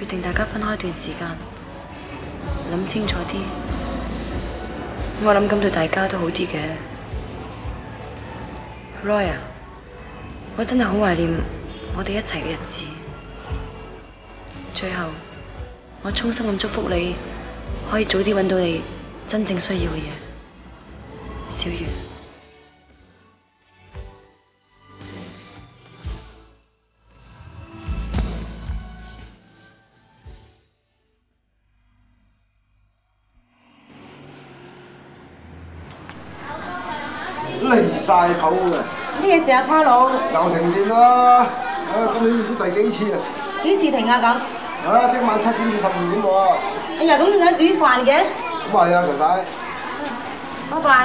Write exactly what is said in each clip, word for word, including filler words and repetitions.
定大家分開一段時間，諗清楚啲。我諗咁對大家都好啲嘅。Roy 啊，我真係好懷念我哋一齊嘅日子。最後，我衷心咁祝福你，可以早啲揾到你真正需要嘅嘢。小月。 離晒譜嘅。 咩事啊，卡佬？ 又停電啦！啊，今年唔知第幾次啊！ 幾時停啊咁？ 啊，聽晚七點至十二點喎。 哎呀，咁點解煮飯嘅？ 咁係啊，陳太。 拜拜。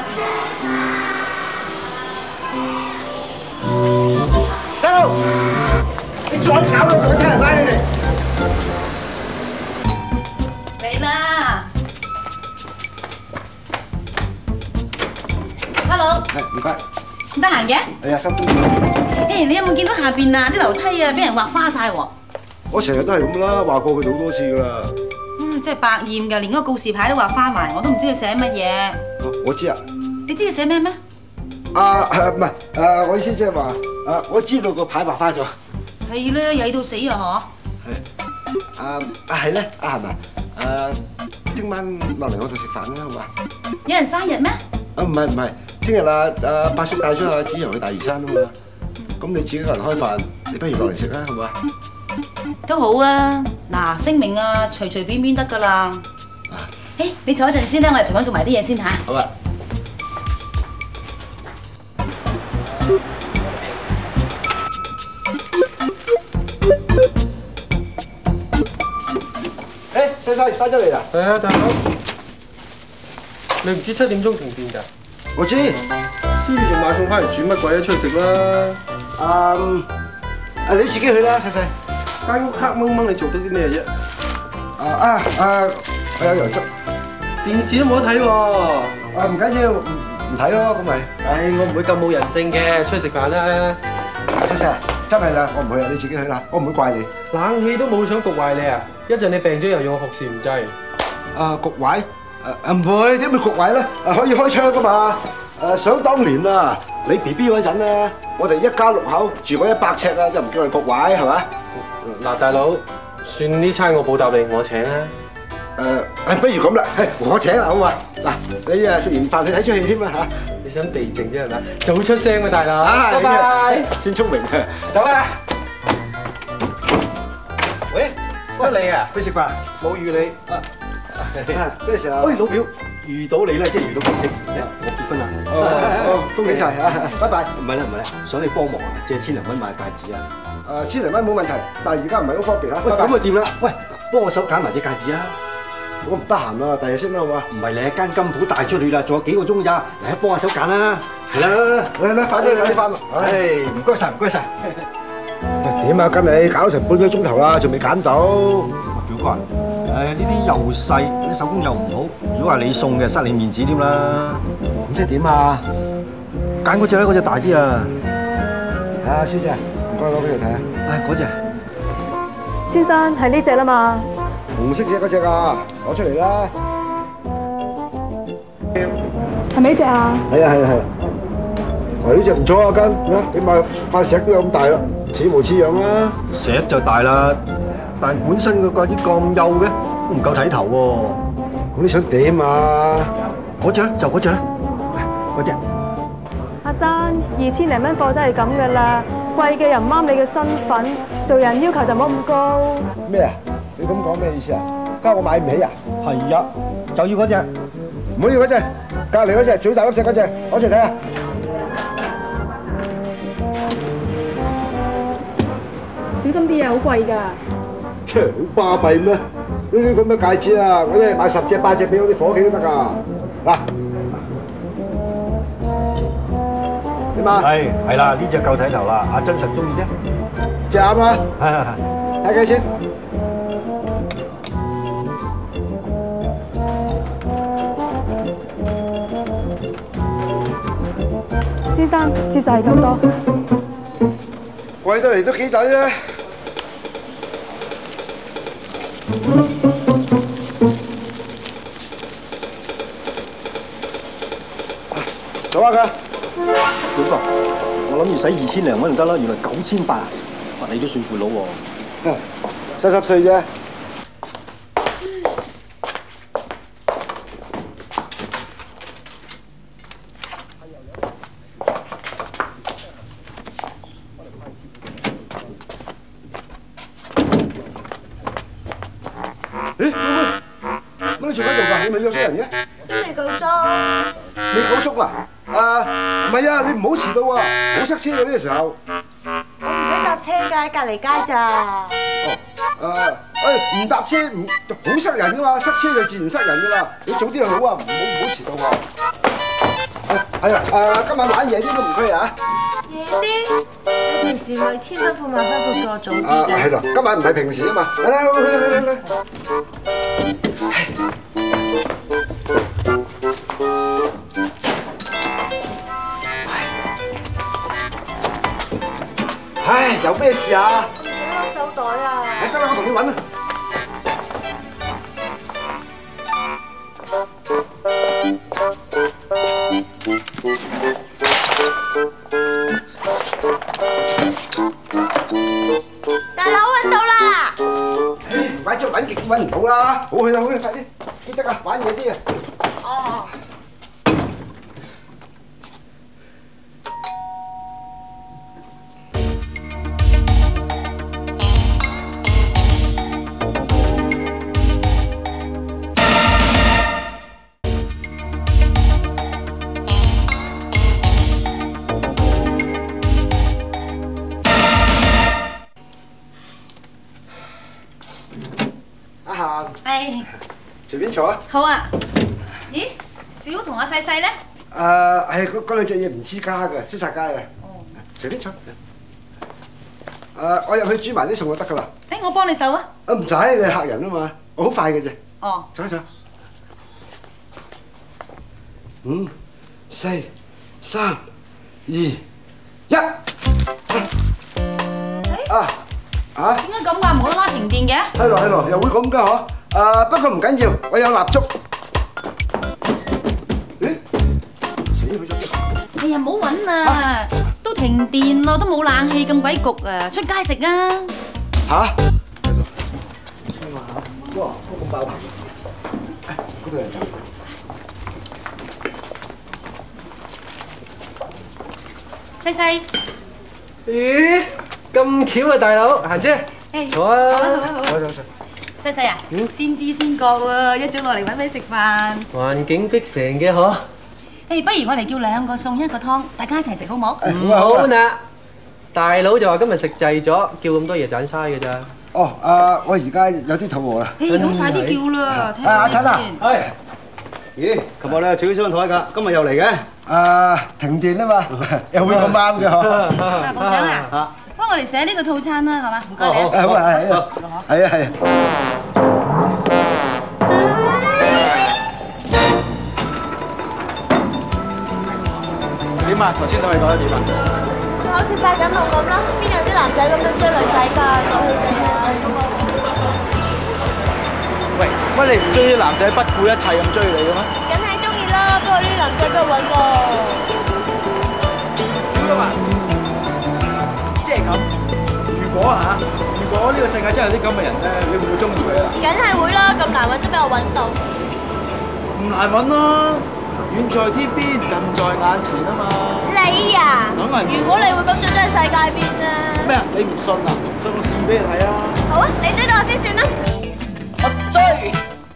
細路，你再搞到我聽人拉你哋。 嚟啦！ Hello， 係唔該。 唔得閒嘅？ 係啊，收工。 誒，你有冇見到下邊啊啲樓梯啊，俾人畫花晒喎？ 我成日都係咁啦，話過佢哋好多次㗎啦。 嗯，真係百厭㗎，連嗰個告示牌都畫花埋，我都唔知佢寫乜嘢。 我知啊。 你知佢寫咩咩？ 啊，唔係，誒，我意思即係話，誒，我知道個牌畫花咗。 係啦，曳到死啊！ 嗬。係。啊啊係咧，啊係咪？誒，聽晚落嚟我度食飯啦，好嘛？ 有人生日咩？ 啊唔係唔係，聽日啊啊八叔帶咗阿子陽去大嶼山啊嘛，咁你自己一個人開飯，你不如落嚟食啦，好嘛？ 都好啊，嗱，聲明啊，隨隨便便得㗎啦。誒，你坐一陣先啦，我哋廚房做埋啲嘢先嚇。 好啊。誒，細細翻咗嚟啦。 係啊，大佬。你唔知七點鐘停電㗎？ 我知。 知你仲買餸翻嚟煮乜鬼啊？出去食啦！ 啊，啊你自己去啦，細細。 間屋黑掹掹，你做得啲咩啫？ 啊啊啊！我有油汁。 電視都冇得睇喎。 啊唔緊要，唔唔睇咯，咁咪。 唉，我唔會咁冇人性嘅，出去食飯啦。 細細，真係啦，我唔去啦，你自己去啦，我唔會怪你。 冷氣都冇想焗壞你啊！一陣你病咗又要我服侍唔制。 啊焗壞？誒唔會，點會焗壞咧？啊可以開窗噶嘛？誒想當年啊，你 B B 嗰陣啊，我哋一家六口住過一百尺啊，又唔叫人焗壞係咪？ 嗱，大佬，算呢餐我報答你，我請啦。 誒誒，不如咁啦，係我請啦，好嘛？嗱，你啊食完飯去睇出戲添啊嚇！ 你想避靜啫係咪？早出聲啊，大佬！拜拜。 先聰明啊！ 走啦！ 喂， 乜你啊？ 去食飯？ 冇預你。 咩時候？喂，老表，遇到你咧，即係遇到奇蹟。我結婚啦！哦，恭喜晒啊！拜拜。 唔係啦，唔係啦，想你幫忙啊，借千零蚊買戒指啊！ 誒，千零蚊冇問題，但係而家唔係好方便啊。 喂，咁啊掂啦！喂，幫我手揀埋隻戒指啊！ 我唔得閒啊，第日先啦，好嘛？ 唔係你間金鋪大出去啦，仲有幾個鐘咋？嚟幫我手揀啦！係啦， 嚟嚟，快啲快啲翻啦！ 唉，唔該晒，唔該晒。 點啊？跟你搞成半個鐘頭啦，仲未揀到？ 表哥啊，誒呢啲又細，啲手工又唔好，如果話你送嘅，失你面子添啦。 咁即係點啊？ 揀嗰隻咧，嗰隻大啲啊！ 啊，小姐，唔該攞俾佢睇啊！ 唉，嗰隻。 先生係呢只啦嘛？ 紅色隻嗰隻啊，攞出嚟啦！ 係咪呢只啊？ 係啊係啊係啊！喂，呢隻唔錯啊，根，起碼塊石都有咁大啦，似模似樣啦。 石就大啦，但本身個戒指咁幼嘅，都唔夠睇頭喎。 咁你想點啊？ 嗰隻就嗰隻啦，嗰隻。 阿生，二千零蚊貨真係咁噶啦，貴嘅又唔啱你嘅身份，做人要求就冇咁高。 咩啊？你咁講咩意思啊？家我買唔起啊？ 係呀，就要嗰隻， 唔好要嗰隻，隔離嗰隻最大粒石嗰隻，攞出嚟睇下。 小心啲啊，好貴㗎。 切，好巴閉咩？呢啲咁嘅戒指啊，我一日買十隻八隻俾我啲伙計都得㗎。嗱，點啊？ 係係啦，呢隻夠睇頭啦，阿真實中意啫。 隻啱啊！ 係係係。 睇計先。 先生，折實係咁多。 貴得嚟都幾抵啊！ 數下佢。 表哥，我諗住使二千零蚊就得啦，原來九千八啊！哇，你都算富佬喎。 濕濕碎啫。咦，妹妹，乜你做喺度㗎？你咪約咗人嘅？ 都未夠鐘。 未夠鐘啊？啊，唔係啊，你唔好遲到啊！好塞車嘅呢個時候。 我唔使搭車㗎，隔離街咋。 哦，誒，誒，唔搭車唔好塞人㗎嘛，塞車就自然塞人㗎啦。你早啲就好啊，唔好唔好遲到喎。係係啊，誒，今晚玩夜啲都唔拘啊。 夜啲？你平時咪千吩咐萬吩咐叫我早啲啊， 嘅。 係咯，今晚唔係平時啊嘛。嚟嚟嚟嚟嚟嚟。唉，有咩事啊？ 我攞手袋啊！ 誒，得啦，我同你揾啦。 大佬揾到啦！ 誒，唔怪之揾極都揾唔到啦。好去啦，好去，快啲，記得啊，玩嘢啲啊。 哦。 係。 隨便坐啊！ 好啊。咦？小同阿細細咧？ 誒，係嗰嗰兩隻嘢唔黐家嘅，出曬街啦。 哦。 隨便坐。誒，我入去煮埋啲餸就得㗎啦。 誒，我幫你手啊。 啊，唔使，你係客人啊嘛，我好快嘅啫。 哦。 坐一坐。五、四、三、二、一。啊！啊？ 點解咁㗎？無啦啦停電嘅？ 係咯係咯，又會咁㗎嗬？誒，不過唔緊要，我有蠟燭。咦？死去咗邊？ 哎呀，唔好揾啦，都停電咯，都冇冷氣咁鬼焗啊！出街食啊！ 嚇？喺度。哇！咁爆棚！嗰度人走。 細細。 咦？咁巧啊，大佬，嫻姐，坐啊！ 坐坐坐。 細細啊，先知先覺喎，一早落嚟揾你食飯。 環境逼成嘅嗬。 誒，不如我哋叫兩個餸一個湯，大家一齊食好冇？ 唔好啦，大佬就話今日食滯咗，叫咁多嘢盞嘥嘅咋。 哦，誒，我而家有啲肚餓啦。 誒，咁快啲叫啦，睇啊，阿下陳啊， 係。咦？琴日你取咗張台㗎，今日又嚟嘅？ 誒，停電啊嘛，又會咁啱嘅嗬。 啊，部長啊，幫我哋寫呢個套餐啦，係嘛？唔該你啊。 好啊，係啊，係啊，係啊。 點啊？頭先都係講得點啊？ 好似發緊夢咁啦，邊有啲男仔咁樣追女仔㗎？講佢哋啊！ 喂，乜你唔追啲男仔不顧一切咁追你嘅咩？ 梗係中意啦，不過呢啲男仔邊度揾喎？ 小東啊，即係咁。如果嚇，如果呢個世界真係有啲咁嘅人咧，你會唔會中意佢啊？ 梗係會啦，咁難揾都俾我揾到。 唔難揾咯，遠在天邊，近在眼前啊嘛。 你呀？ 梗係唔會。 如果你會咁做，真係世界變啊！ 咩啊？你唔信啊？信我試俾你睇啊！ 好啊，你追到我先算啦。 我追。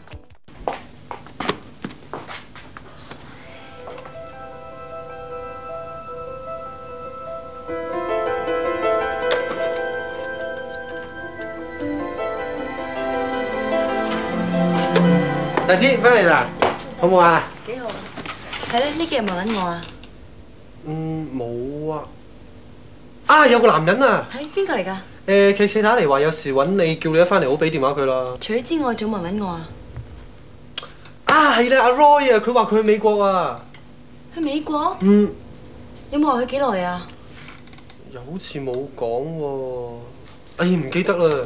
大姐翻嚟啦，好唔好玩啊？ 幾好啊！係咧，呢幾日咪揾我啊？ 嗯，冇啊。啊，有個男人啊！ 係邊個嚟㗎？ 誒，佢四打嚟話有事揾你，叫你一翻嚟好俾電話佢啦。 除咗之外，仲冇人揾我啊？ 啊，係啦，阿 Roy 啊，佢話佢去美國啊。 去美國？ 嗯。 有冇話去幾耐啊？ 又好似冇講喎。哎，唔記得啦。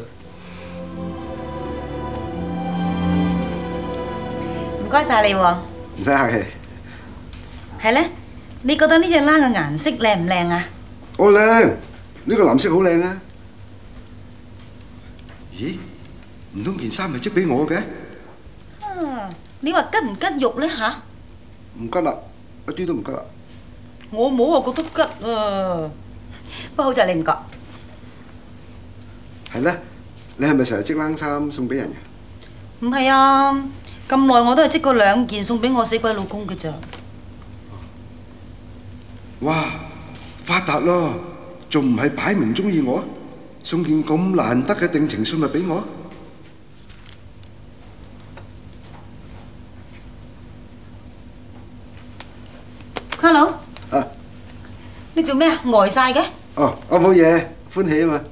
唔該曬你喎。 唔使客氣。 係咧， 你覺得呢隻冷嘅顏色靚唔靚啊？ 我靚，呢個藍色好靚啊！咦？唔通件衫係織俾我嘅？ 啊！你話吉唔吉肉咧嚇？ 唔吉啦，一啲都唔吉啦。 我冇話覺得吉啊，不過好在你唔覺。 係咧，你係咪成日織冷衫送俾人嘅？ 唔係啊，咁耐我都係織過兩件送俾我死鬼老公嘅咋。 哇！發達咯，仲唔係擺明中意我，送件咁難得嘅定情信物俾我？ Hello， 啊， 你做咩啊？呆曬嘅？ 哦，我冇嘢，歡喜啊嘛。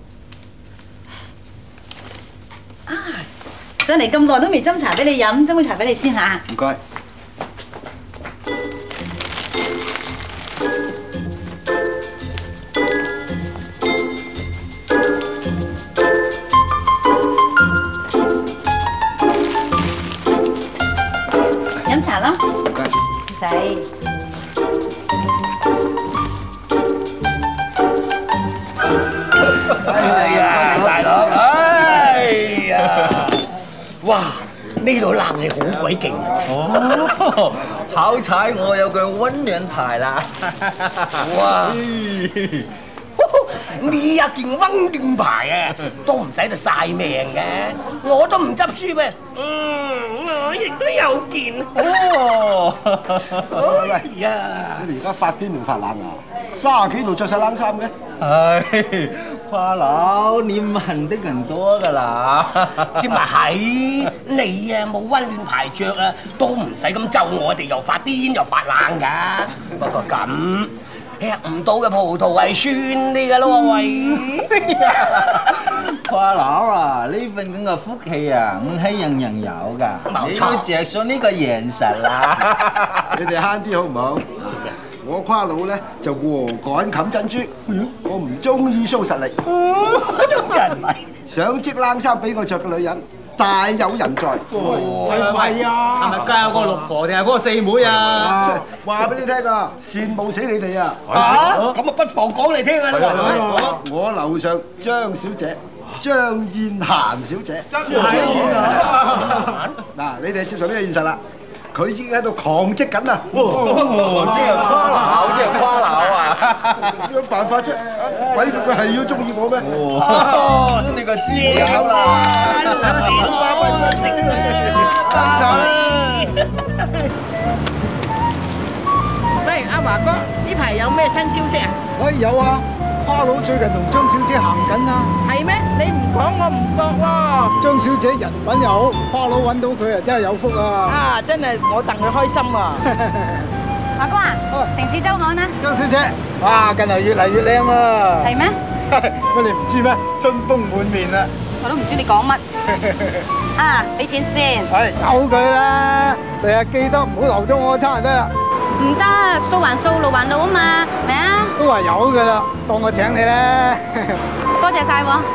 啊，上嚟咁耐都未斟茶俾你飲，斟杯茶俾你先嚇。 唔該。 飲茶啦。 唔該。 唔使。 哎呀，大佬，哎呀，哇！呢度冷氣好鬼勁哦！好彩我有個溫暖台啦！哇！呢一件溫暖牌啊，都唔使得晒命嘅，我都唔執輸咩？嗯，我亦都有件。哦！ 喂喂， 呀！ 你哋而家發癲定發冷啊？三十幾度着晒冷衫嘅？ 唉，花佬，你問的人多㗎啦。 即咪係你啊，冇溫暖牌着啊，都唔使咁咒我哋又發癲又發冷㗎。不過咁吃唔到嘅葡萄係酸啲㗎咯喎喂。 花佬啊，呢份咁嘅福氣啊，唔係人人有㗎。你要着上呢個現實啦。 你哋慳啲好唔好？我跨佬咧就禾稈冚珍珠，我唔中意 show 實力。 真係想織冷衫俾我着嘅女人大有人在。 係咪啊？係咪家有個六婆定係嗰個四妹啊？ 話俾你聽啊，羨慕死你哋啊！ 啊，咁啊不妨講嚟聽下啦。 我樓上張小姐，張燕嫻小姐， 真係啊！ 嗱，你哋接受呢個現實啦。佢已經喺度狂織緊啦！ 哦，即係跨佬，即係跨佬啊！ 有辦法啫？鬼佢佢係要中意我咩？ 哦，你個師友啦！ 喂，阿華哥，呢排有咩新消息啊？ 哎，有啊！花佬最近同張小姐行緊啊！ 係咩？你唔講我唔覺喎。 張小姐人品又好，花佬揾到佢啊，真係有福啊！ 啊，真係我戥佢開心啊！ 華哥啊，城市週刊啊！ 張小姐，哇，近嚟越嚟越靚啊！ 係咩？ 乜你唔知咩？春風滿面啊！ 我都唔知你講乜。啊，俾錢先。 係，由佢啦，第日記得唔好留咗我餐就得啦。 唔得，數還數，路還路啊嘛，嚟啊！ 都話有噶啦，當我請你啦。 多謝晒喎。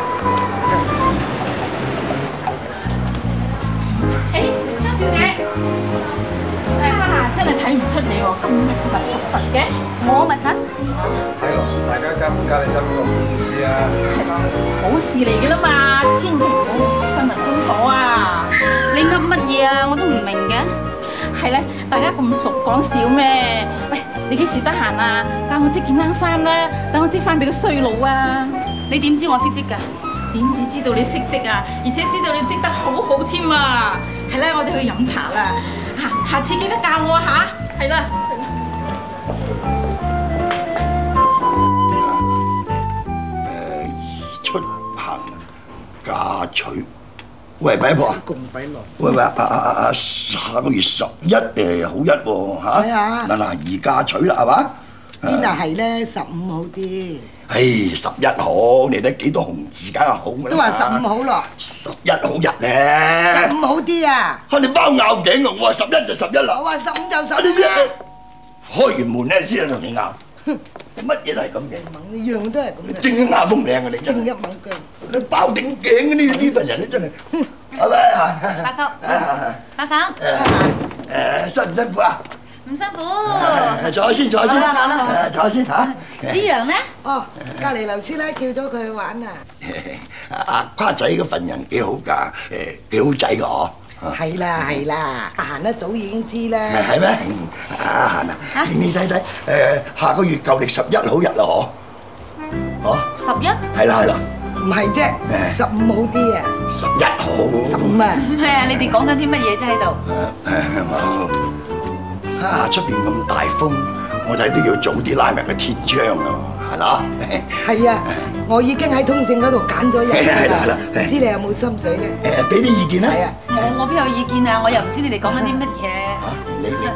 誒，張小姐，啊，真係睇唔出你喎，咁密實密實實嘅。 我密實？ 係咯，大家加唔加你辛苦唔好意思啊。 好事嚟嘅啦嘛，千祈唔好新聞封鎖啊！ 你噏乜嘢啊？我都唔明嘅。 係咧，大家咁熟講笑咩？喂，你幾時得閒啊？教我織件冷衫啦，等我織翻俾個衰佬啊！ 你點知我識織㗎？ 點知知道你識織啊？而且知道你織得好好添啊！係啦，我哋去飲茶啦，下下次記得教我吓，係啦。 誒，宜出行嫁娶。喂，擺婆啊！ 咁俾耐。 喂喂，啊啊啊啊！下個月十一誒好一喎嚇。 係啊。 嗱嗱，宜嫁娶啦，係嘛？ 邊度係咧？十五好啲。 唉，十一好，你睇幾多紅字梗係好㗎啦。 都話十五好咯。 十一好日咧。 十五好啲啊！ 嚇你包拗頸啊！我話十一就十一啦。 我話十五就十一啦。 開完門咧先同你拗。乜嘢都係咁嘅。 你樣都係咁嘅。 正一牙風靚啊！你真係。 正一猛腳。 你包頂頸嘅呢呢份人咧真係。係咪？ 八叔，八嬸。 誒誒，辛唔辛苦啊？ 唔辛苦。 坐先，坐先， 好啦好啦好啦坐先嚇。 子陽咧？ 哦，隔離劉師奶叫咗佢去玩啊。 阿夸仔嗰份人幾好㗎，誒幾好仔㗎嗬。 係啦係啦，阿閒一早已經知啦。 係咩？阿閒啊，你睇睇誒，下個月舊曆十一好日啦嗬。哦。十一？係啦係啦。 唔係啫，十五好啲啊。 十一好。 十五啊。 係啊，你哋講緊啲乜嘢啫喺度？ 誒冇。啊，出邊咁大風，我睇都要早啲拉埋個天窗啊，係嘛？ 係啊，我已經喺通勝嗰度揀咗日㗎啦，唔知你有冇心水咧？ 誒，俾啲意見啦。係啊。 我我邊有意見啊？我又唔知你哋講緊啲乜嘢。 你你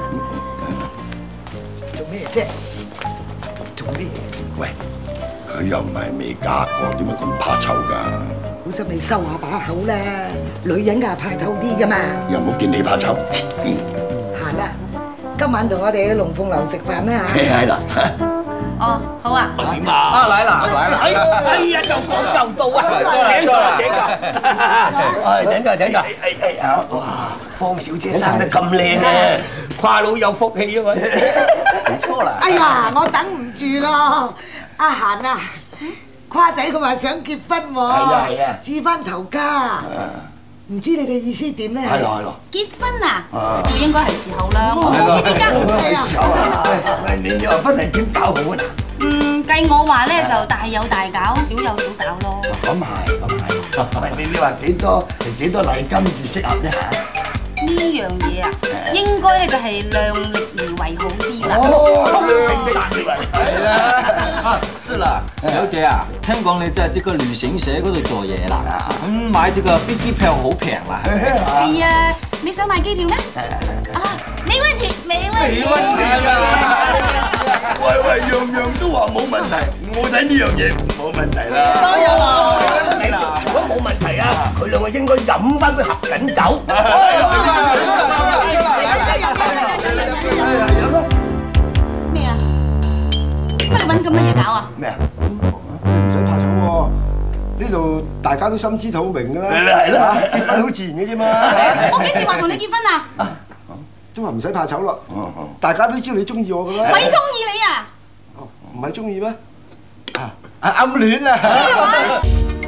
做咩啫？做咩？ 喂，佢又唔係未嫁過，點解咁怕醜㗎？ 好心你收下把口啦，女人㗎怕醜啲㗎嘛。 又冇見你怕醜。 閒啦，今晚同我哋去龍鳳樓食飯啦嚇。 係啦。 哦，好啊。 點啊？啊嚟啦，嚟啦！哎哎呀，就講就到啊！請坐，請坐。哎，請坐，請坐。哎哎啊！哇，方小姐生得咁靚啊，跨佬有福氣啊嘛！冇錯啦。 哎呀，我等唔住咯，阿閒啊，夸仔佢話想結婚喎， 係啊係啊， 置翻頭家。唔知你嘅意思點咧？ 係咯係咯。 結婚啊？佢應該係時候啦。我係點解？ 係時候啊！喂，你話婚禮點搞好啊？ 嗯，計我話咧就大有大搞，小有小搞咯。 咁係，咁係。喂，你你話幾多幾多禮金至適合咧嚇？ 呢樣嘢啊，應該咧就係量力而為好啲啦。 係啦，啊，是啦，小姐啊，聽講你在這個旅行社嗰度做嘢啦，咁買呢個飛機票好平啦。 係啊，你想買機票咩？啊，沒問題，沒問題。 沒問題啊！喂喂，樣樣都話冇問題，我睇呢樣嘢冇問題啦。 當然啦，你嗱，如果冇問題啊，佢兩個應該飲翻杯合緊酒。 咩啊？乜你揾咁乜嘢搞啊？ 咩啊？ 唔使怕醜喎，呢度大家都心知肚明㗎啦。 係啦係啦， 結婚好自然嘅啫嘛。 我幾時話同你結婚啊？ 都話唔使怕醜咯，大家都知道你中意我㗎啦。 鬼中意你啊！ 唔係中意咩？啊啊暗戀啊！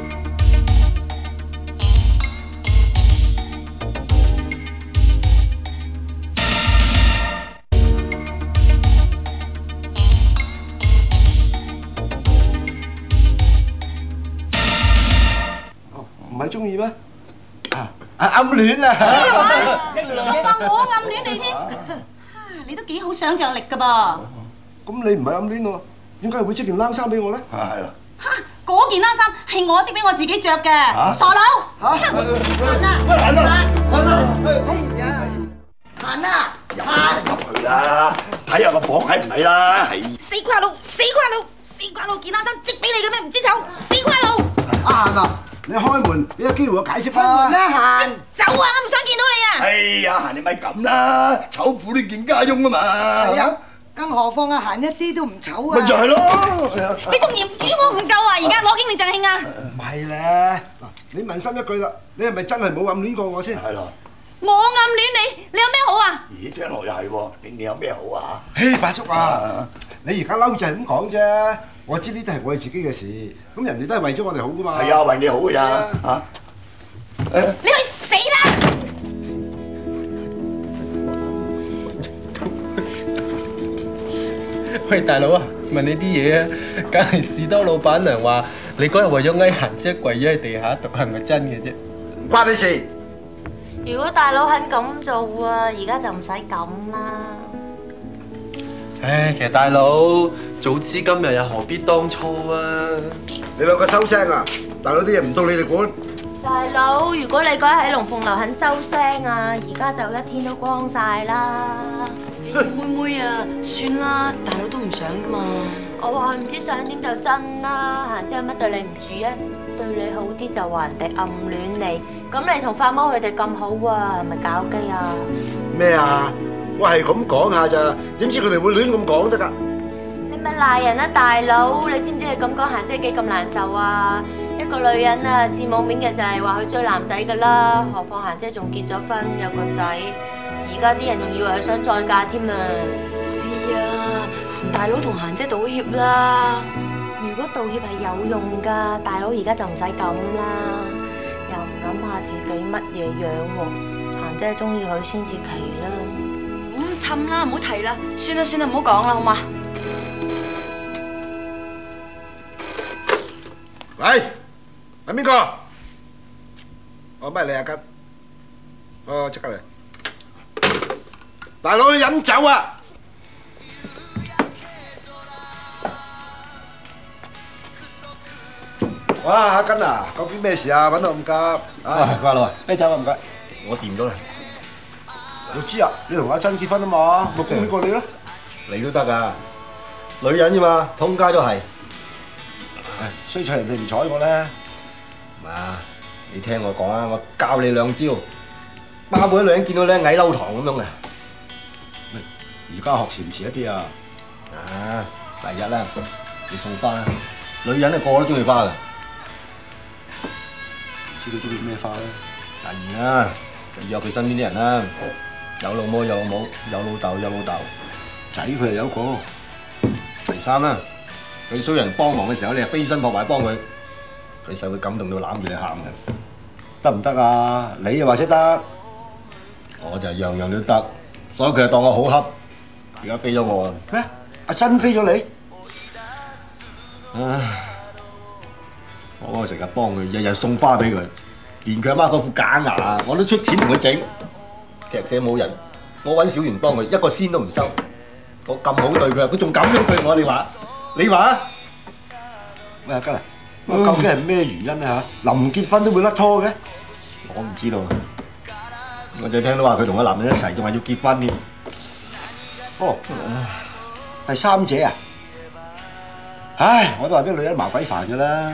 唔係中意咩？啊啊暗戀啊！ 仲話我暗戀你添？你都幾好想像力㗎噃！ 咁你唔係暗戀我，點解會織件冷衫俾我咧？ 係啦。 嚇！嗰件冷衫係我織俾我自己着嘅，傻佬！ 嚇！閒啊！喂，閒啊！閒啊！哎呀！閒啊！閒！ 入去啦，睇下個房係唔係啦，係。 死瓜佬！死瓜佬！死瓜佬！件冷衫織俾你嘅咩？唔知醜！死瓜佬！ 阿閒啊！你開門，你有機會我解釋開門啦，閒！ 走啊！我唔想見到你啊！ 哎呀，閒你咪咁啦，醜婦呢件家翁啊嘛。 係啊，更何況阿閒一啲都唔醜啊！ 咪就係咯。 你仲嫌於我唔夠啊？而家攞經理贈慶啊！ 唔係咧，嗱，你問心一句啦，你係咪真係冇暗戀過我先？ 係咯。 我暗戀你，你有咩好啊？ 咦，聽落又係喎，你你有咩好啊？ 嘿，八叔啊，你而家嬲就係咁講啫，我知呢啲係我哋自己嘅事，咁人哋都係為咗我哋好噶嘛。 係啊，為你好㗎咋嚇。 你去死啦！ 喂，大佬啊，問你啲嘢啊，梗係士多老闆娘話你嗰日為咗翳閒姐跪咗喺地下度，係咪真嘅啫？ 唔關你事。 如果大佬肯咁做啊，而家就唔使咁啦。 唉，其實大佬早知今日又何必當初啊！ 你兩個收聲啊！大佬啲嘢唔到你哋管。 大佬，如果你嗰日喺龍鳳樓肯收聲啊，而家就一天都光晒啦。 妹妹啊，算啦，大佬都唔想噶嘛。 我話佢唔知想點就真啦，閒姐有乜對你唔住啊？對你好啲就話人哋暗戀你，咁你同發毛佢哋咁好啊，係咪搞基啊？ 咩啊？我係咁講下咋，點知佢哋會亂咁講得㗎？ 你咪賴人啊，大佬！你知唔知你咁講閒姐幾咁難受啊？一個女人啊，至冇面嘅就係話去追男仔㗎啦，何況閒姐仲結咗婚有個仔。 而家啲人仲以為佢想再嫁添啊！ 哎呀，同大佬同嫻姐道歉啦！ 如果道歉係有用㗎，大佬而家就唔使咁啦，又唔諗下自己乜嘢樣喎，嫻姐中意佢先至奇啦。 咁氹啦，唔好提啦，算啦算啦，唔好講啦，好嘛？ 喂，係邊個？我咩你阿吉？哦，即刻嚟！大佬去飲酒啊！哇，阿根啊，究竟咩事啊？揾到咁急？ 啊，瓜佬啊，啤酒啊唔該，我掂咗啦。 我知啊，你同阿珍結婚啊嘛，咪恭喜過你咯。 你都得噶，女人啫嘛，通街都係。 衰在人哋唔睬我咧。 嘛，你聽我講啊，我教你兩招，包每啲女人見到咧矮嬲糖咁樣嘅。 而家學遲唔遲一啲啊？ 啊，第一啦，你送花啦，女人啊個個都中意花噶。 唔知佢中意咩花咧？ 第二啦，就約佢身邊啲人啦，有老母有老母，有老豆有老豆， 仔佢又有個。 第三啦，佢需要人幫忙嘅時候，你係飛身撲埋幫佢，佢實會感動到攬住你喊嘅。 得唔得啊？你又或者得， 我就係樣樣都得，所以佢就當我好恰。而家飛咗我啊！ 咩？阿珍飛咗你？ 唉，我成日幫佢，日日送花俾佢，連佢阿媽嗰副假牙我都出錢同佢整。劇社冇人，我揾小圓幫佢，一個仙都唔收。我咁好對佢，佢仲咁樣對我，你話？你話？ 喂，阿吉啊，究竟係咩原因啊嚇？臨結婚都會甩拖嘅？ 我唔知道，我就聽到話佢同個男人一齊，仲係要結婚添。 哦，第三者啊！唉，我都話啲女人麻鬼煩㗎啦。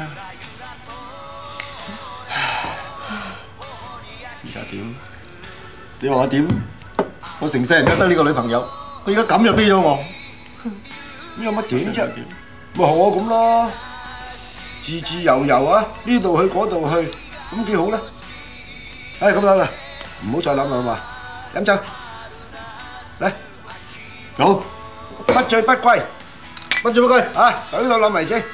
而家點？你話我點？我成世人都得呢個女朋友，佢而家咁就飛咗我， 咁有乜點啫？咪學我咁咯，自自由由啊，呢度去嗰度去，咁幾好咧。唉，咁樣啦，唔好再諗啦，好嘛？飲酒，嚟。好，不醉不歸，不醉不歸啊！喺度諗為止。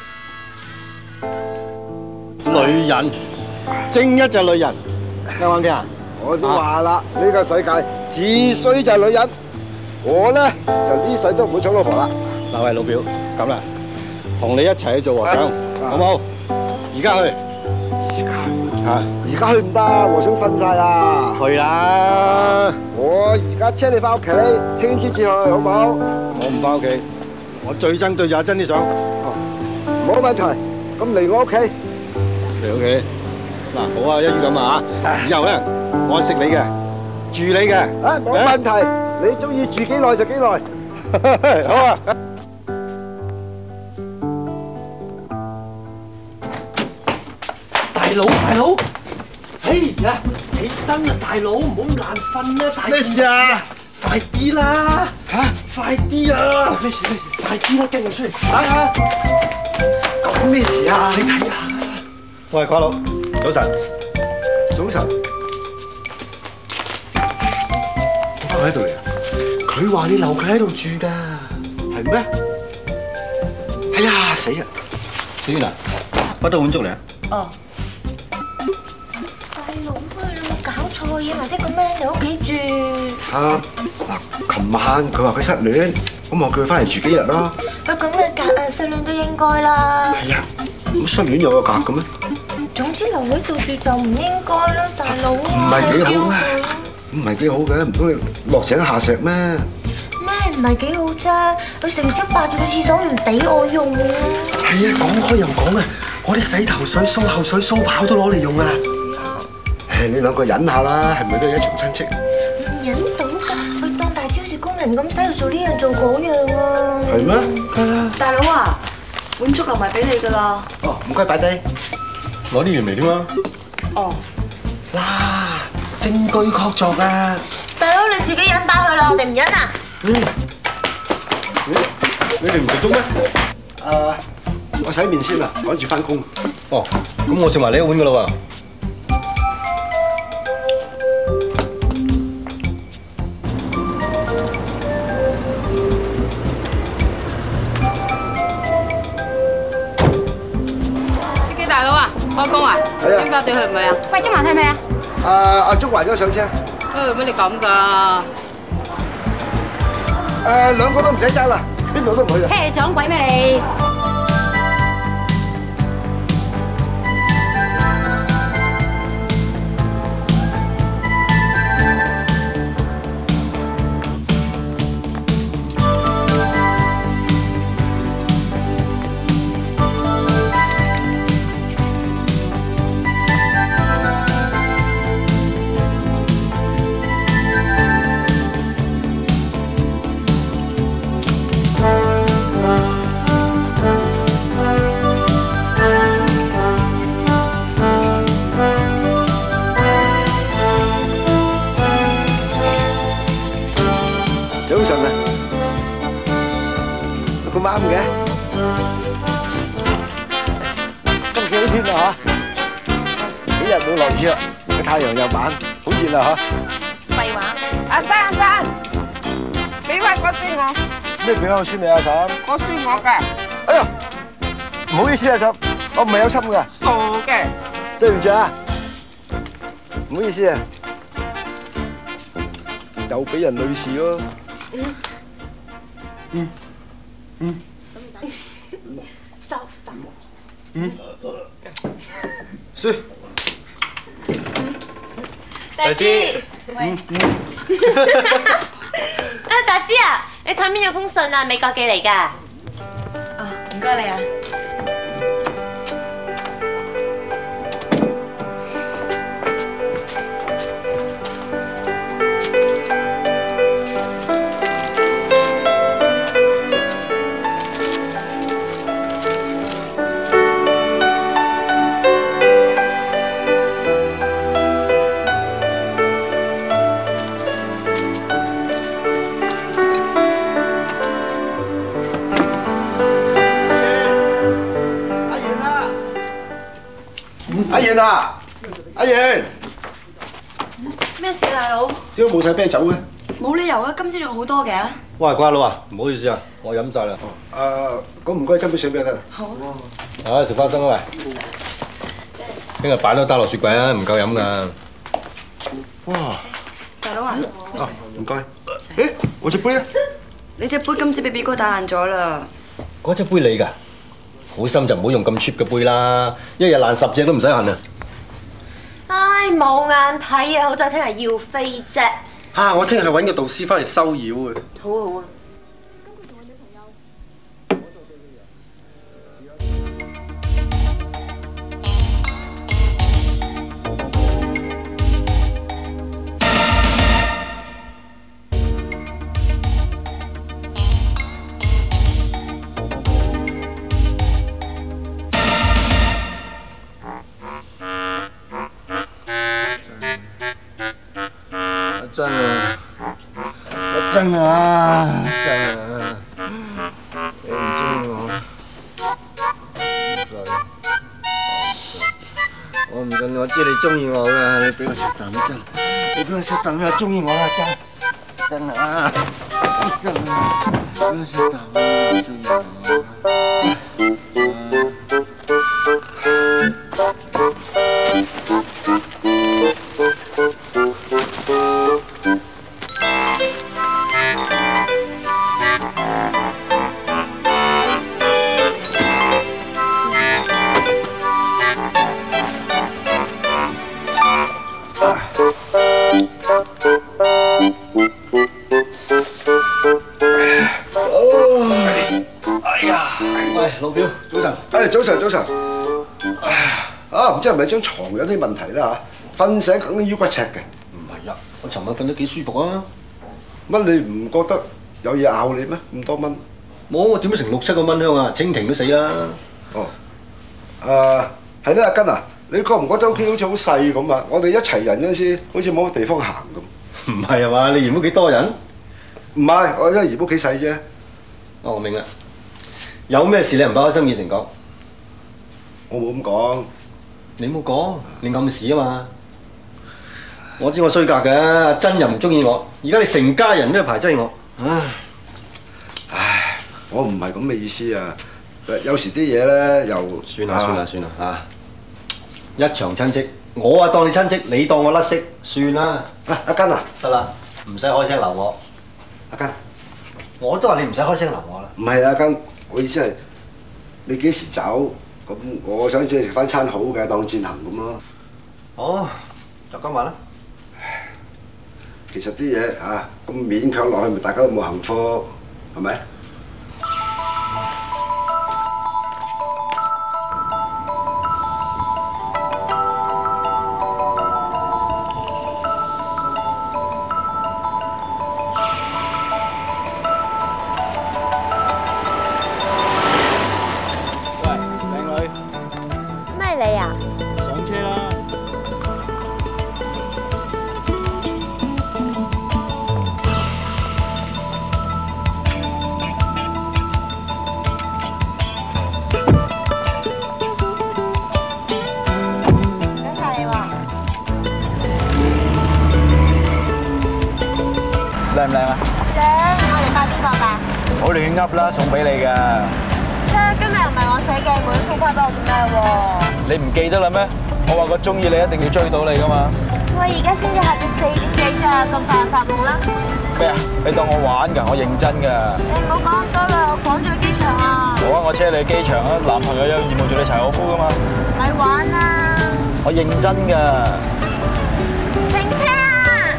女人，正一就係女人，啱唔啱聽啊？ 我都話啦，呢個世界至衰就係女人，我咧就呢世都唔會娶老婆啦。 嗱喂，老表，咁啦，同你一齊去做和尚，好唔好？而家去。 而家嚇？ 而家去唔得，和尚瞓晒啦。 去啦！ 我而家車你翻屋企，聽朝至去，好唔好？ 我唔翻屋企，我最憎對住阿珍啲相。 冇問題，咁嚟我屋企。 嚟屋企？嗱，好啊，一於咁啊嚇。以後咧，我食你嘅，住你嘅。 啊，冇問題，你中意住幾耐就幾耐。好啊。 大佬，大佬，哎呀，起身啦，大佬，唔好咁眼瞓啦，大。 咩事啊？ 快啲啦！ 嚇， 快啲啊！ 咩事咩事？ 快啲啦，跟我出嚟睇下。 講咩事啊？ 你睇下。 喂，瓜佬，早晨。 早晨。點解佢喺度嚟啊？ 佢話你留佢喺度住㗎。 係咩？哎呀，死啊！ 小娟啊，不得碗粥嚟啊！ 哦。大佬啊，你有冇搞錯嘢？或者咁樣嚟屋企住？ 啊，嗱，琴晚佢話佢失戀，咁我叫佢翻嚟住幾日咯。 喂，咁嘅隔誒失戀都應該啦。 係啊，咁失戀有個隔嘅咩？ 總之留喺度住就唔應該啦，大佬啊！ 唔係幾好啊！唔係幾好嘅，唔通你落井下石咩？ 咩唔係幾好啫？佢成朝霸住個廁所唔俾我用啊！ 係啊，講開又講啊，我啲洗頭水、梳口水、梳刨都攞嚟用啊！ 誒，你兩個忍下啦，係咪都係一場親戚？ 唔忍到㗎，佢當大超市工人咁使度做呢樣做嗰樣啊！ 係咩？ 係啊！ 大佬啊，碗粥留埋俾你㗎啦。 哦，唔該擺低。 攞啲原味添啊！ 哦， 嗱，證據確鑿啊！ 大佬你自己忍飽佢啦，我哋唔忍啊！ 嗯，你你哋唔食粥咩？ 誒，我洗面先啦，趕住翻工。 哦，咁我食埋你一碗㗎啦喎。 係啊。 點解對佢係咪啊？ 喂，中環係咪啊？ 阿阿中環咗上車。 誒，乜你咁㗎？ 誒，兩個都唔使爭啦，邊度都唔去啊！ 嘿，撞鬼咩你？ 早晨啊，咁啱嘅，今日幾好天啊嚇，幾日冇落雨啦，個太陽又猛，好熱啦嚇。 廢話，阿生阿生，俾翻個孫我。 咩俾翻個孫你阿嬸？ 個孫我㗎。 哎呀，唔好意思阿嬸，我唔係有心㗎。 傻嘅。 對唔住啊，唔好意思啊，又俾人女士咯。嗯嗯收手。 嗯，輸。 大芝。 嗯嗯。 啊，大芝啊，你睇邊有封信啊？美國寄嚟㗎。 啊，唔該你啊。 阿賢啊，阿賢， 咩事大佬？ 點解冇晒啤酒嘅？ 冇理由啊，今朝仲好多嘅。 喂，關佬啊，唔好意思啊，我飲晒啦。 誒，咁唔該斟杯水俾我得。 好。 啊，食花生啊喂！聽日擺多打落雪櫃啊，唔夠飲㗎。 哇！ 大佬啊， 啊，唔該。誒，我隻杯咧？ 你隻杯今朝俾 B 哥打爛咗啦。 嗰隻杯你㗎？好心就唔好用咁 cheap 嘅杯啦，一日爛十隻都唔使恨啊！ 唉，冇眼睇啊！好在聽日要飛啫。 嚇！我聽日揾個導師翻嚟收妖嘅。 好啊好啊。 真啊！真啊！真啊！你唔中意我，我唔信，我知你中意我㗎，你俾我食啖真，你俾我食啖又中意我啦真，真啊！真啊！俾我食啖啊！中意我。 早晨，早晨。啊，唔知係咪張床有啲問題啦嚇？瞓醒肯定腰骨赤嘅。 唔係啊，我尋晚瞓得幾舒服啊。 乜你唔覺得有嘢咬你咩？咁多蚊？ 冇，我點解成六七個蚊香啊？蜻蜓都死啦。 哦。誒，係啦，阿根啊，你覺唔覺得屋企好似好細咁啊？我哋一齊人嗰陣時，好似冇乜地方行咁。 唔係啊嘛？你嫌屋企多人？ 唔係，我真係嫌屋企細啫。 哦，我明啦。有咩事你唔把開心意情講？ 我冇咁講。 你冇講，你暗示啊嘛。我知我衰格嘅，阿珍又唔中意我，而家你成家人都要排擠我，唉， 唉，我唔係咁嘅意思啊。有時啲嘢咧又算啦算啦算啦啊！ 一場親戚，我啊當你親戚，你當我甩色，算啦。 啊，阿根啊， 得啦，唔使開聲鬧我。 阿根， 我都話你唔使開聲鬧我啦。 唔係阿根，我意思係你幾時走？咁我想請你食翻餐好嘅，當餞行咁咯。 哦，就今晚啦。 其實啲嘢啊，咁勉強落去，咪大家都冇幸福，係咪？ 靚唔靚啊？ 靚，我哋拜邊個㗎？ 唔好亂噏啦，送俾你㗎。 啫，今日唔係我寫嘅，每副卡俾我做咩喎？ 你唔記得啦咩？我話過中意你，一定要追到你㗎嘛。 喂，而家先至下晝四點幾咋，咁快就發夢啦？ 咩啊？你當我玩㗎？我認真㗎。 你唔好講咁多啦，我趕住去機場啊！ 好啊，我車你去機場啊！男朋友有義務做你柴可夫㗎嘛。 咪玩啦！ 我認真㗎。 停車啊！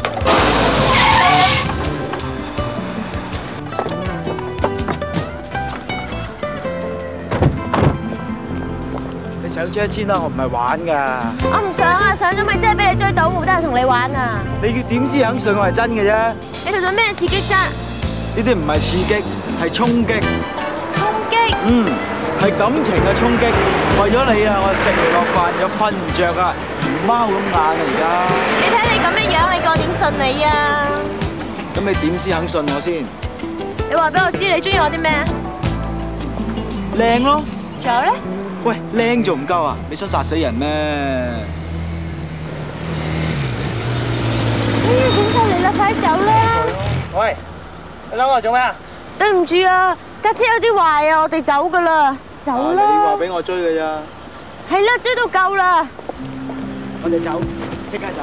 上車先啦，我唔係玩㗎。 我唔想啊，上咗咪真係俾你追到，冇得人同你玩啊！ 你要點先肯信我係真嘅啫？ 你做咗咩刺激啫？ 呢啲唔係刺激，係衝擊。 衝擊？ 嗯，係感情嘅衝擊。為咗你啊，我食唔落飯，又瞓唔着啊，如貓咁眼啊而家。 你睇你咁嘅樣，你個點信你啊？ 咁你點先肯信我先？ 你話俾我知你中意我啲咩？ 靚咯。 仲有咧？ 喂，靚仲唔夠啊？你想殺死人咩？ 哎呀，點解嚟啦？快走啦！ 喂，你諗我做咩啊？ 對唔住啊，架車有啲壞啊，我哋走噶啦，走啦！ 你話俾我追嘅咋？ 係啦，追到夠啦！ 我哋走，即刻走。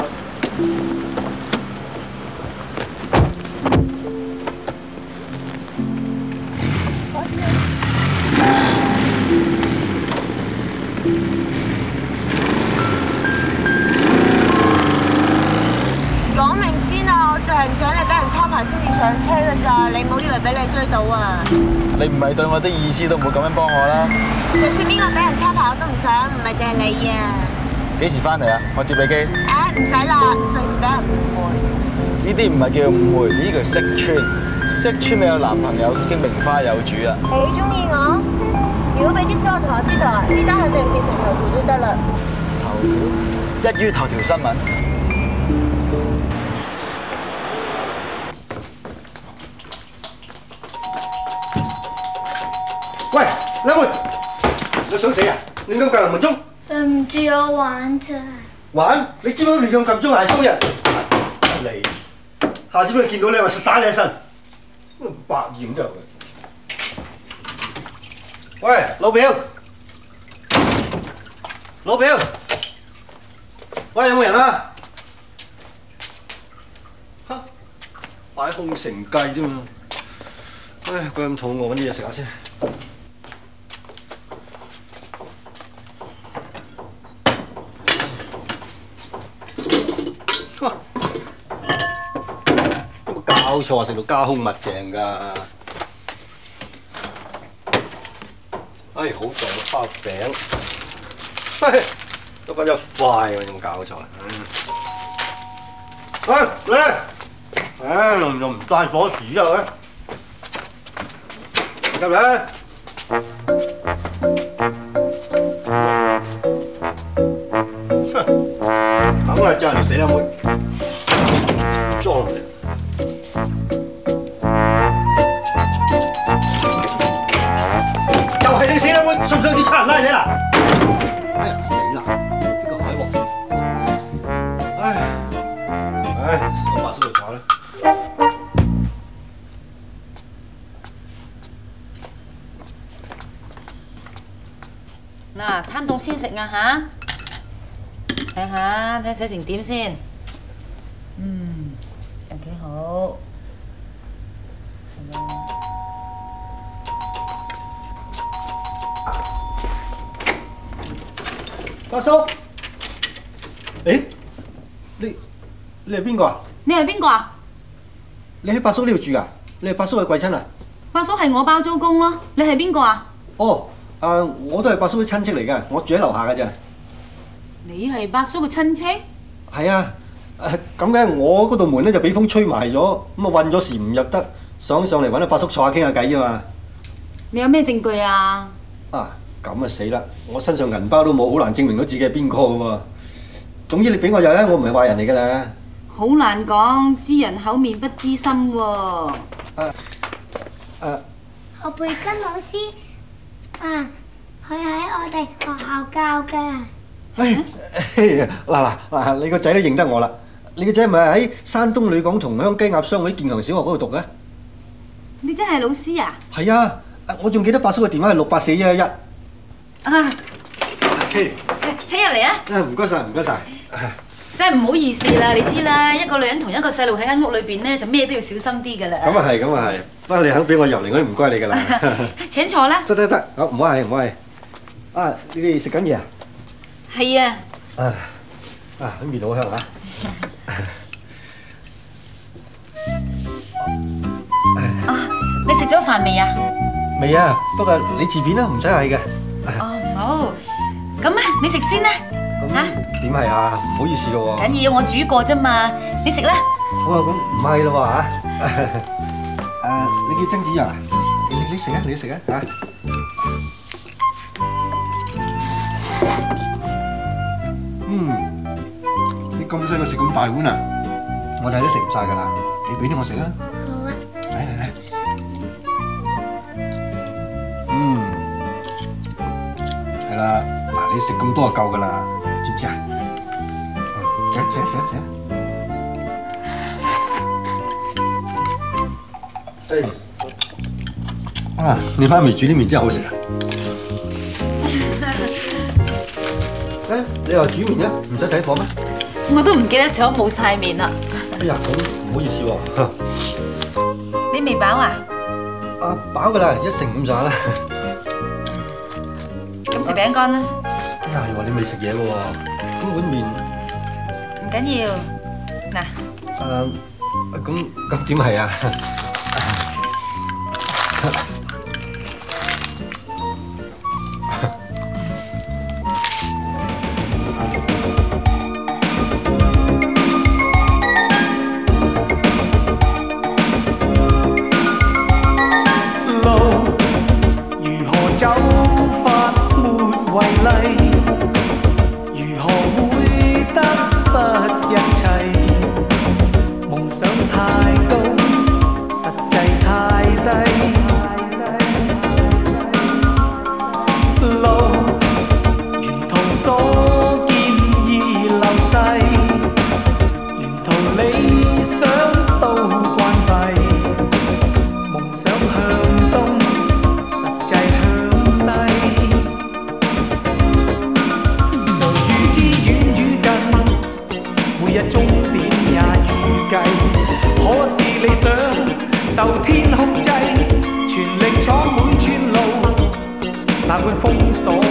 講明先啊，我就係唔想你俾人抄牌先至上車㗎咋，你唔好以為俾你追到啊！ 你唔係對我啲意思都唔會咁樣幫我啦。 就算邊個俾人抄牌我都唔想，唔係淨係你啊！ 幾時翻嚟啊？我接你機。 誒，唔使啦，費事俾人誤會。 呢啲唔係叫誤會，呢啲叫識穿。識穿你有男朋友已經名花有主啦。 你中意我？如果俾啲小學同學知道啊，呢單肯定變成頭條都得啦。 頭條，一於頭條新聞。 喂，兩位，你想死啊？亂咁撳人門鐘？ 對唔住，我玩咋。 玩？你知唔知亂咁撳鐘係騷人？嚟，下次俾佢見到你，我實打你一身。百厭真係。喂，老表，老表，喂，有冇人啊？嚇，擺空城計啫嘛。唉，鬼咁肚餓，揾啲嘢食下先。有冇搞錯啊？食到家空物淨㗎！唉，好在有包餅。嘿，都滾得快喎！有冇搞錯啊？喂，嚟！唉，又唔帶火匙啊？喂！入嚟！哼，梗係真係死啦妹，裝嚟！又係你死啦妹，信唔信啲差人拉你啦？哎呀，死啦！呢個海鑊！唉唉，手把手嚟搞啦！ 嗱，攤凍先食啊嚇！ 睇下睇寫成點先。嗯，又幾好。 八叔，誒，你你係邊個啊？ 你係邊個啊？ 你喺八叔呢度住㗎？你係八叔嘅貴親啊？ 八叔係我包租公咯。你係邊個啊？ 哦，啊，我都係八叔嘅親戚嚟㗎，我住喺樓下㗎咋。 你係八叔嘅親戚？ 係啊，誒咁嘅，我嗰道門咧就俾風吹埋咗，咁啊韞咗時唔入得，想上嚟揾阿八叔坐下傾下偈啫嘛。 你有咩證據啊？ 啊！咁啊死啦！我身上銀包都冇，好難證明到自己係邊個喎。總之你俾我入咧，我唔係壞人嚟㗎啦。 好難講，知人口面不知心喎。 誒誒， 何培根老師啊，佢喺我哋學校教嘅。 誒嗱嗱嗱，你個仔都認得我啦。你個仔係咪喺山東旅港同鄉雞鴨商會建強小學嗰度讀嘅？ 你真係老師啊？ 係啊，我仲記得八叔嘅電話係六八四一一一。 啊！請入嚟啊！ 唔該晒，唔該晒。 真係唔好意思啦，你知啦，一個女人同一個細路喺間屋裏邊咧，就咩都要小心啲㗎啦。 咁啊係，咁啊係。不過你肯俾我入嚟，我都唔該你㗎啦。 請坐啦。 得得得，好唔好係唔好係。啊，你哋食緊嘢啊？ 係啊。 啊啊，啲味道好香啊！ 啊，你食咗飯未啊？ 未啊，不過你自便啦，唔使嗌嘅。 哦，好，咁啊，你食先啦。嚇？ 點係啊？唔好意思嘅喎。 緊要我煮過啫嘛，你食啦。 好啊，咁唔係咯喎嚇。誒，你叫曾子陽啊？你你食啊，你食啊嚇。嗯，你咁細個食咁大碗啊？我哋都食唔晒㗎啦，你俾啲我食啊。 好啊。 嚟嚟嚟。嗯，係啦，嗱，你食咁多就夠㗎啦，知唔知啊？食食食食。誒，啊，你媽咪煮啲麵真係好食啊！誒，你話煮麵啫，唔使睇火咩？ 我都唔記得咗冇晒麵啦。 哎呀，咁唔好意思喎。 你未飽啊？ 啊，飽㗎啦，一成五咋啦。 咁食餅乾啦。 哎呀，你話你未食嘢嘅喎，咁碗麵唔緊要，嗱。 誒，咁咁點係啊？ 受天控制，全力闖滿串路，哪管封鎖。